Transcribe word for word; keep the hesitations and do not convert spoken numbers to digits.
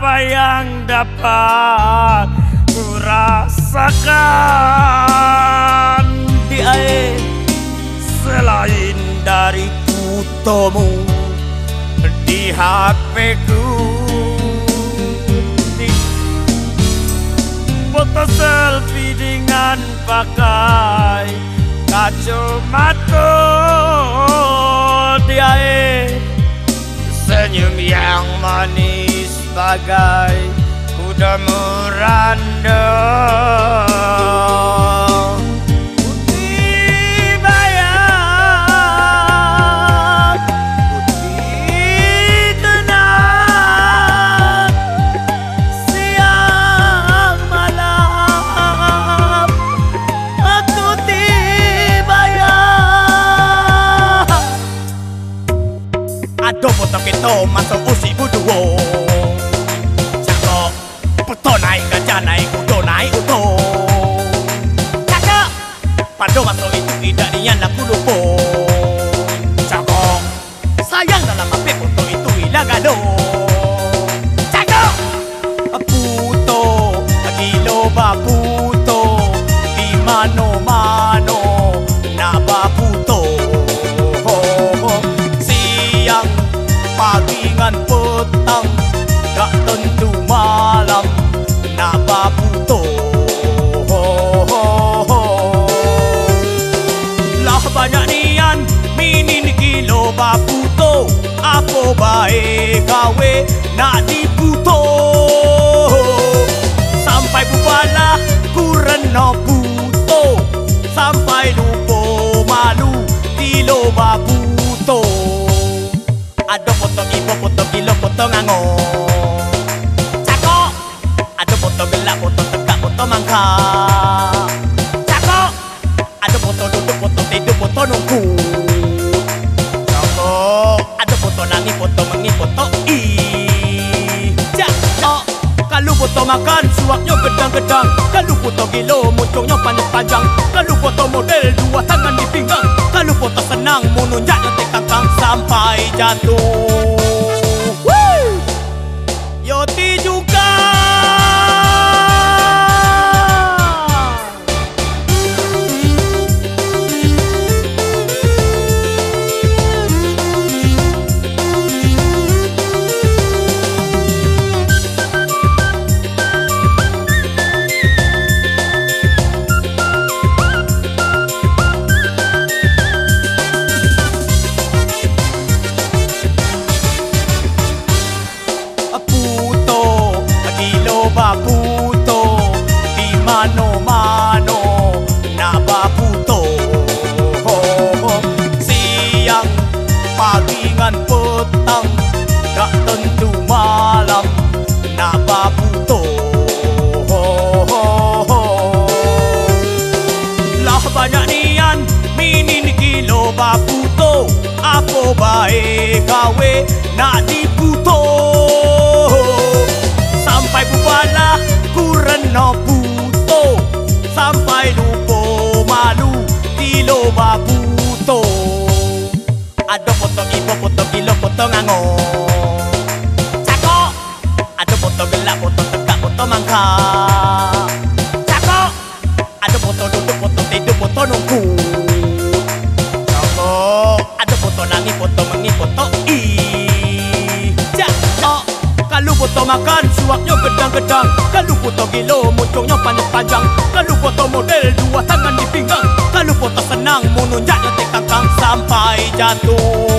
apa yang dapat ku rasakan di air selain dari fotomu di H P ku, di foto selfie dengan pakai kacamata di air senyum yang manis bagai kuda meranda. Putih bayang, putih tenang, siang malam aku tibayang. Aduh foto kita masuk usi buduo, cakap foto naik gajah naik kudo naik udo, cakap padu masuk itu tidak nian aku lupa, cakap sayang dalam api foto itu hilang gado, cakap puto gilo baputo di mano mano naba puto siang pagingan petang gak tentu malam naba puto lah banyak nian minin gilo baputo apa baik gawe nak diputo sampai bubala kurena puto sampai lupa malu gilo baputo. Ada foto ibu, foto gilo, foto ngango, cakok. Ada foto gelap, foto tegak, foto mangka, cakok. Ada foto duduk, foto tidur, foto nunggu, cakok. Ada foto nangis, foto mengi, foto i, cakok. Kalau foto makan, suapnya gedang-gedang. Kalau foto gilo, muncungnya panjang-panjang. Kalau foto model, dua tangan di pinggang. Kalau foto senang, menunjaknya tekangkang sampai jatuh. Woo! Yoti juga. Puto di mano-mano naba puto siang pagingan petang gak tentu malam naba puto lah banyak nian minin gilo baputo apa baik gawe nak diputo sampai bubala kurena puto sampai lupa malu gilo baputo. Ada foto ibu, foto gilo, foto ngango, cakok. Ada foto gelap, foto tegak, foto mangka, cakok. Ada foto duduk, foto tidur, foto nunggu, cakok. Ada foto nangis, foto mengi, foto i, cakok. Kalau foto makan, suapnya gedang-gedang. Kalau foto gilo, muncungnya panjang-panjang. Kalau foto model, dua tangan di pinggang. Kalau foto senang, menunjaknya tekangkang sampai jatuh.